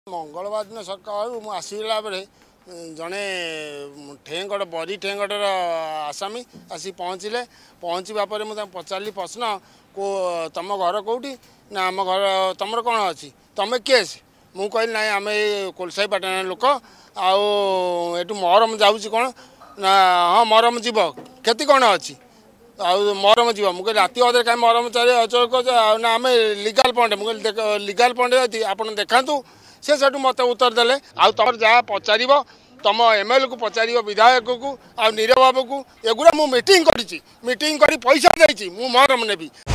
मंगलवार दिन सकाल आसला बेले जड़े ठेंगड़ बरी ठेंगड़र आसामी आसी पहुँचले पहुँचवा मुझे पचारि प्रश्न को तुम घर कौटी ना आम घर तुम कौन अच्छी तुम किए मु कहली ना आम कोलसाई पाटना लोक आठू महरम जाऊँगी कौन ना हाँ महरम जीव क्षति कौन अच्छी महरम जीव मुझे राति अधे कहीं महरम चल ना आम लिगाल पॉइंट मुझे लिगाल पॉइंट अच्छी आप देखा से मत उत्तर देले तुम जहाँ पचार तुम एमएलए को पचार विधायक को नीरव बाबू को एगुड़ा मुझे मीटिंग कर पैसा देती मुहरम नेबी।